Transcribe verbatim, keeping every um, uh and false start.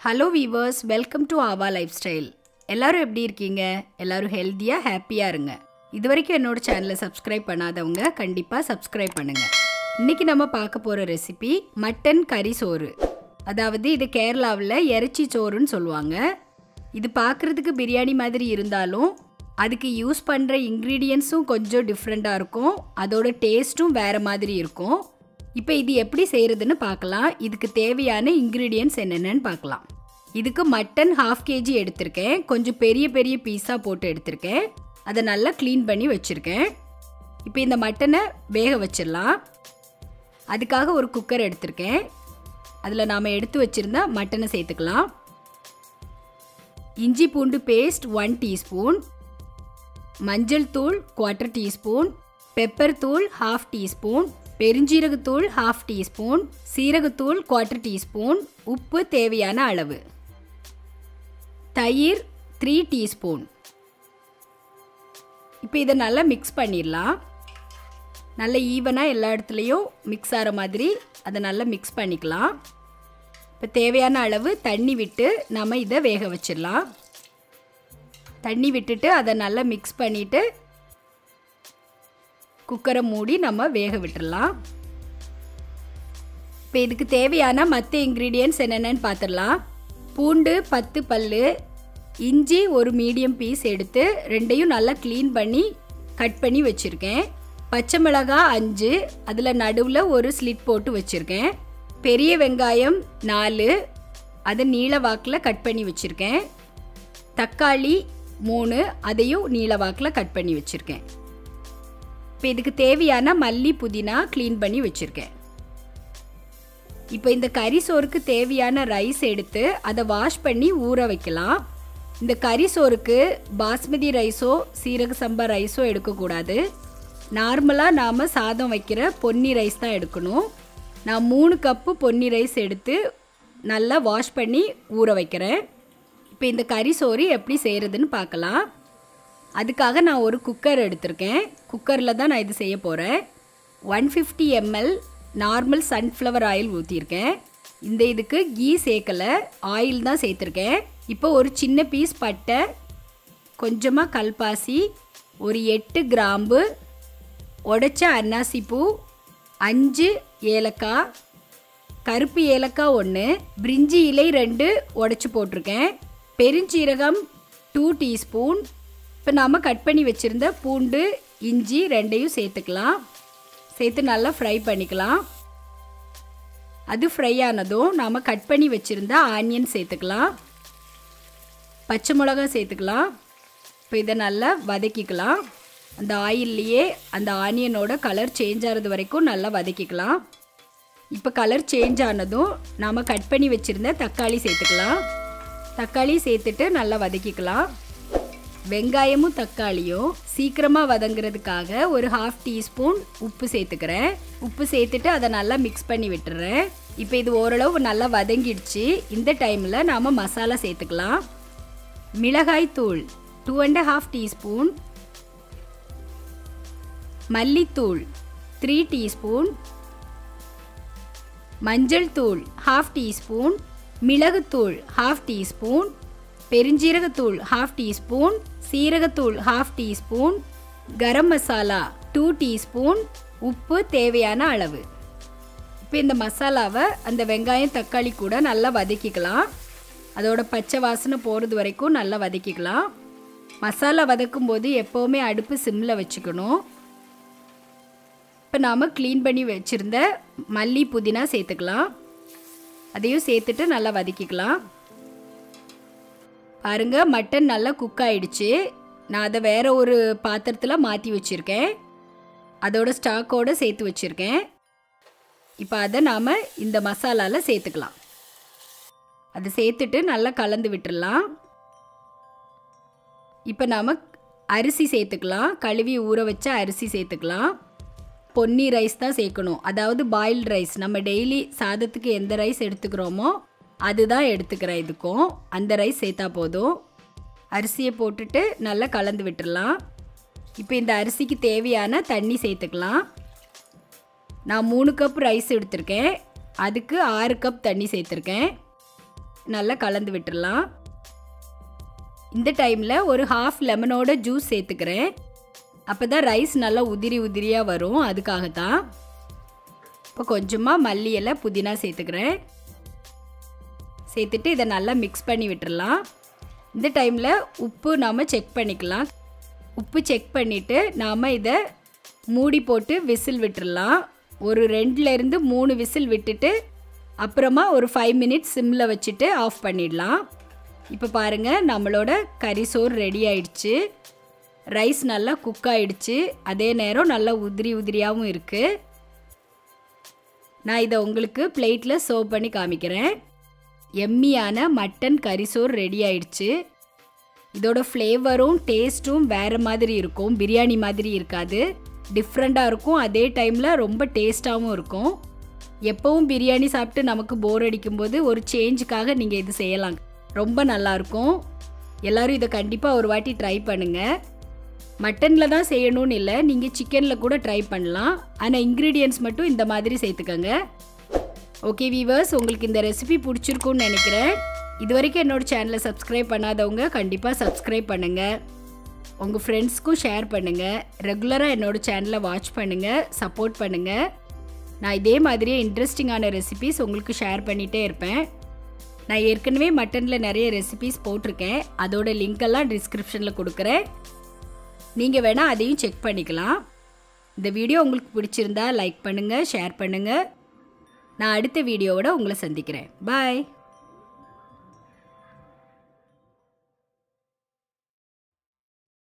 Hello viewers, welcome to Aava lifestyle. எல்லோரும் எப்படி இருக்கீங்க? எல்லோரும் ஹெல்த்தியாக ஹாப்பியாக இருங்க. இது வரைக்கும் என்னோட சேனலை சப்ஸ்கிரைப் பண்ணாதவங்க கண்டிப்பாக சப்ஸ்கிரைப் பண்ணுங்கள். இன்றைக்கி நம்ம பார்க்க போகிற ரெசிபி மட்டன் கறி சோறு. அதாவது இது கேரளாவில் இறைச்சி சோறுன்னு சொல்லுவாங்க. இது பார்க்குறதுக்கு பிரியாணி மாதிரி இருந்தாலும் அதுக்கு யூஸ் பண்ணுற இன்க்ரீடியன்ஸும் கொஞ்சம் டிஃப்ரெண்ட்டாக இருக்கும். அதோட டேஸ்ட்டும் வேறு மாதிரி இருக்கும். இப்போ இது எப்படி செய்கிறதுன்னு பார்க்கலாம். இதுக்கு தேவையான இன்க்ரீடியன்ட்ஸ் என்னென்னு பார்க்கலாம். இதுக்கு மட்டன் ஹாஃப் கேஜி எடுத்திருக்கேன். கொஞ்சம் பெரிய பெரிய பீஸாக போட்டு எடுத்திருக்கேன். அதை நல்லா க்ளீன் பண்ணி வச்சுருக்கேன். இப்போ இந்த மட்டனை வேக வச்சிடலாம். அதுக்காக ஒரு குக்கர் எடுத்திருக்கேன். அதில் நாம் எடுத்து வச்சுருந்த மட்டனை சேர்த்துக்கலாம். இஞ்சி பூண்டு பேஸ்ட் ஒன் டீஸ்பூன், மஞ்சள் தூள் குவார்ட்டர் டீஸ்பூன், பெப்பர் தூள் ஹாஃப் டீஸ்பூன், பெருஞ்சீரகத்தூள் ஹாஃப் டீஸ்பூன், சீரகத்தூள் குவார்ட்டர் டீஸ்பூன், உப்பு தேவையான அளவு, தயிர் த்ரீ டீஸ்பூன். இப்போ இதை நல்லா மிக்ஸ் பண்ணிடலாம். நல்லா ஈவனாக எல்லா இடத்துலையும் மிக்ஸ் ஆகிற மாதிரி அதை நல்லா மிக்ஸ் பண்ணிக்கலாம். இப்போ தேவையான அளவு தண்ணி விட்டு நம்ம இதை வேக வச்சிடலாம். தண்ணி விட்டுட்டு அதை நல்லா மிக்ஸ் பண்ணிவிட்டு குக்கரை மூடி நம்ம வேக விட்டுடலாம். இப்போ இதுக்கு தேவையான மற்ற இன்க்ரீடியன்ட்ஸ் என்னென்னு பார்த்துடலாம். பூண்டு பத்து பல், இஞ்சி ஒரு மீடியம் பீஸ் எடுத்து ரெண்டையும் நல்லா க்ளீன் பண்ணி கட் பண்ணி வச்சுருக்கேன். பச்சை மிளகாய் அஞ்சு, அதில் நடுவில் ஒரு ஸ்லிட் போட்டு வச்சுருக்கேன். பெரிய வெங்காயம் நாலு, அதை நீள வாக்கில் கட் பண்ணி வச்சுருக்கேன். தக்காளி மூணு, அதையும் நீள வாக்கில் கட் பண்ணி வச்சுருக்கேன். இப்போ இதுக்கு தேவையான மல்லி புதினா க்ளீன் பண்ணி வச்சுருக்கேன். இப்போ இந்த கறி சோறுக்கு தேவையான ரைஸ் எடுத்து அதை வாஷ் பண்ணி ஊற வைக்கலாம். இந்த கறி சோறுக்கு பாஸ்மதி ரைஸோ சீரக சம்பா ரைஸோ எடுக்கக்கூடாது. நார்மலாக நாம் சாதம் வைக்கிற பொன்னி ரைஸ் தான் எடுக்கணும். நான் மூணு கப்பு பொன்னி ரைஸ் எடுத்து நல்லா வாஷ் பண்ணி ஊற வைக்கிறேன். இப்போ இந்த கறி சோறு எப்படி செய்கிறதுன்னு பார்க்கலாம். அதுக்காக நான் ஒரு குக்கர் எடுத்திருக்கேன். குக்கரில் தான் நான் இது செய்ய போகிறேன். One fifty ML normal sunflower oil ஊற்றிருக்கேன். இந்த இதுக்கு கீ சேர்க்கலை, ஆயில் தான் சேர்த்துருக்கேன். இப்போ ஒரு சின்ன பீஸ் பட்டை, கொஞ்சமாக கல்பாசி, ஒரு எட்டு கிராம்பு, உடைச்ச அன்னாசிப்பூ, அஞ்சு ஏலக்காய், கருப்பு ஏலக்காய் ஒன்று, பிரிஞ்சி இலை ரெண்டு உடைச்சி போட்டிருக்கேன், பெருஞ்சீரகம் டூ டீஸ்பூன். இப்போ நாம் கட் பண்ணி வச்சுருந்த பூண்டு இஞ்சி ரெண்டையும் சேர்த்துக்கலாம். சேர்த்து நல்லா ஃப்ரை பண்ணிக்கலாம். அது ஃப்ரை ஆனதும் நாம் கட் பண்ணி வச்சுருந்த ஆனியன் சேர்த்துக்கலாம். பச்சை மிளகா சேர்த்துக்கலாம். இப்போ இதை நல்லா வதக்கிக்கலாம். அந்த ஆயில்லையே அந்த ஆனியனோட கலர் சேஞ்ச் ஆகிறது வரைக்கும் நல்லா வதக்கிக்கலாம். இப்போ கலர் சேஞ்ச் ஆனதும் நாம் கட் பண்ணி வச்சுருந்த தக்காளி சேர்த்துக்கலாம். தக்காளி சேர்த்துட்டு நல்லா வதக்கிக்கலாம். வெங்காயமும் தக்காளியும் சீக்கிரமாக வதங்கிறதுக்காக ஒரு ஹாஃப் டீஸ்பூன் உப்பு சேர்த்துக்கிறேன். உப்பு சேர்த்துட்டு அதை நல்லா மிக்ஸ் பண்ணி விட்டுறேன். இப்போ இது ஓரளவு நல்லா வதங்கிடுச்சு. இந்த டைமில் நாம் மசாலா சேர்த்துக்கலாம். மிளகாய் தூள் டூ அண்ட் ஹாஃப் டீஸ்பூன், மல்லித்தூள் த்ரீ டீஸ்பூன், மஞ்சள் தூள் ஹாஃப் டீஸ்பூன், மிளகுத்தூள் ஹாஃப் டீஸ்பூன், பெருஞ்சீரகத்தூள் ஹாஃப் டீஸ்பூன், சீரகத்தூள் half teaspoon, garam masala two teaspoon, உப்பு தேவையான அளவு. இப்போ இந்த மசாலாவை அந்த வெங்காயம் தக்காளி கூட நல்லா வதக்கிக்கலாம். அதோட பச்சை வாசனை போகிறது வரைக்கும் நல்லா வதக்கிக்கலாம். மசாலா வதக்கும் போது எப்போவுமே அடுப்பு சிம்மில் வச்சுக்கணும். இப்போ நாம் க்ளீன் பண்ணி வச்சுருந்த மல்லி புதினா சேர்த்துக்கலாம். அதையும் சேர்த்துட்டு நல்லா வதக்கிக்கலாம். பாருங்கள், மட்டன் நல்லா குக் ஆகிடுச்சு. நான் அதை வேறு ஒரு பாத்திரத்தில் மாற்றி வச்சுருக்கேன். அதோட ஸ்டாக்கோடு சேர்த்து வச்சுருக்கேன். இப்போ அதை நாம் இந்த மசாலாவில் சேர்த்துக்கலாம். அதை சேர்த்துட்டு நல்லா கலந்து விட்டுடலாம். இப்போ நாம் அரிசி சேர்த்துக்கலாம். கழுவி ஊற வச்ச அரிசி சேர்த்துக்கலாம். பொன்னி ரைஸ் தான் சேர்க்கணும். அதாவது பாயில்டு ரைஸ். நம்ம டெய்லி சாதத்துக்கு எந்த ரைஸ் எடுத்துக்கிறோமோ அதுதான் எடுத்துக்கிறேன். இதுக்கும் அந்த ரைஸ் சேர்த்தா போதும். அரிசியை போட்டுட்டு நல்லா கலந்து விட்டுடலாம். இப்போ இந்த அரிசிக்கு தேவையான தண்ணி சேர்த்துக்கலாம். நான் மூணு கப் ரைஸ் எடுத்திருக்கேன். அதுக்கு ஆறு கப் தண்ணி சேர்த்துருக்கேன். நல்லா கலந்து விட்டுறலாம். இந்த டைமில் ஒரு ஹாஃப் லெமனோட ஜூஸ் சேர்த்துக்கிறேன். அப்போ தான் ரைஸ் நல்லா உதிரி உதிரியாக வரும், அதுக்காக தான். இப்போ கொஞ்சமாக மல்லி இலை புதினா சேர்த்துக்கிறேன். சேர்த்துட்டு இதை நல்லா மிக்ஸ் பண்ணி விட்டுறலாம். இந்த டைமில் உப்பு நாம் செக் பண்ணிக்கலாம். உப்பு செக் பண்ணிவிட்டு நாம் இதை மூடி போட்டு விசில் விட்டுறலாம். ஒரு ரெண்டுலேருந்து மூணு விசில் விட்டுட்டு அப்புறமா ஒரு ஃபைவ் மினிட்ஸ் சிம்மில் வச்சுட்டு ஆஃப் பண்ணிடலாம். இப்போ பாருங்கள், நம்மளோட கறி சோறு ரெடி ஆயிடுச்சு. ரைஸ் நல்லா குக் ஆகிடுச்சு, அதே நேரம் நல்லா உதிரி உதிரியாகவும் இருக்குது. நான் இதை உங்களுக்கு பிளேட்டில் சர்வ் பண்ணி காமிக்கிறேன். எம்மியான மட்டன் கறி சோறு ரெடி ஆயிடுச்சு. இதோட ஃப்ளேவரும் டேஸ்ட்டும் வேறு மாதிரி இருக்கும், பிரியாணி மாதிரி இருக்காது, டிஃப்ரெண்ட்டாக இருக்கும். அதே டைமில் ரொம்ப டேஸ்ட்டாகவும் இருக்கும். எப்போவும் பிரியாணி சாப்பிட்டு நமக்கு போர் அடிக்கும்போது ஒரு சேஞ்சுக்காக நீங்கள் இது செய்யலாம், ரொம்ப நல்லாயிருக்கும். எல்லோரும் இதை கண்டிப்பாக ஒரு வாட்டி ட்ரை பண்ணுங்கள். மட்டனில் தான் செய்யணும்னு இல்லை, நீங்கள் சிக்கனில் கூட ட்ரை பண்ணலாம். ஆனால் இன்க்ரீடியன்ட்ஸ் மட்டும் இந்த மாதிரி சேர்த்துக்கோங்க. ஓகே வீவர்ஸ், உங்களுக்கு இந்த ரெசிபி பிடிச்சிருக்குன்னு நினைக்கிறேன். இது வரைக்கும் என்னோடய சேனலை சப்ஸ்கிரைப் பண்ணாதவங்க கண்டிப்பாக சப்ஸ்கிரைப் பண்ணுங்கள். உங்கள் ஃப்ரெண்ட்ஸ்க்கும் ஷேர் பண்ணுங்கள். ரெகுலராக என்னோடய சேனலை வாட்ச் பண்ணுங்கள், சப்போர்ட் பண்ணுங்கள். நான் இதே மாதிரியே இன்ட்ரெஸ்டிங்கான ரெசிபீஸ் உங்களுக்கு ஷேர் பண்ணிகிட்டே இருப்பேன். நான் ஏற்கனவே மட்டனில் நிறைய ரெசிபீஸ் போட்டிருக்கேன், அதோட லிங்க்கெல்லாம் டிஸ்கிரிப்ஷனில் கொடுக்குறேன். நீங்கள் வேணால் அதையும் செக் பண்ணிக்கலாம். இந்த வீடியோ உங்களுக்கு பிடிச்சிருந்தா லைக் பண்ணுங்கள், ஷேர் பண்ணுங்கள். நான் அடுத்த வீடியோவோட உங்களை சந்திக்கிறேன். பாய்.